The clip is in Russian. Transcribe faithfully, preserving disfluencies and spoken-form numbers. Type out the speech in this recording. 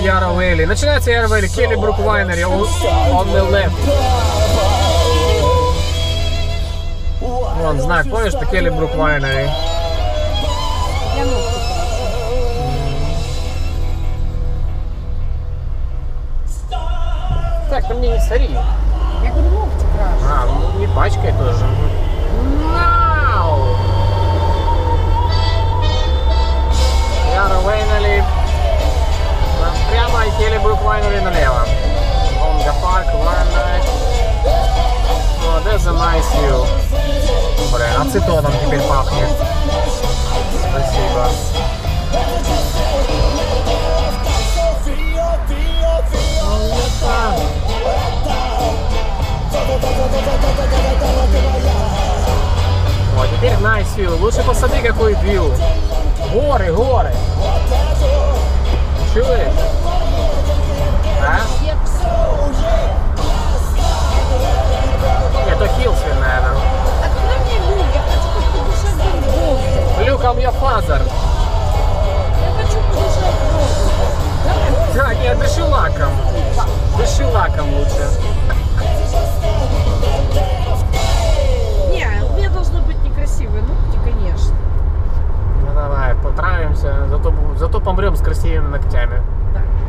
Yarrow Valley. Начинается Yarrow Valley, Келлибрук Winery on the left. Вон знак, помнишь, что Келлибрук Winery? Так, ну мне не сори. Я говорю, ногти краш. А, ну не пачкай тоже. Нау! Yarrow Valley. Прямо и Келлибрук Winery налево. Лонга Парк, Варнайт. Oh, there's a nice view. Блин, ацетоном теперь пахнет. Спасибо. Вот, теперь nice view. Лучше посмотри, какой view. Горы, горы. Чуешь? А? Это Хилсвилл, наверное. Открой мне люк, я хочу подышать воздухом. Люк, I'm your father. Я хочу подышать воздухом. Давай. Да, нет, дыши лаком. Дыши лаком лучше. Не, у меня должны быть некрасивые ногти, конечно. Ну давай, потравимся, зато, зато помрем с красивыми ногтями. Да.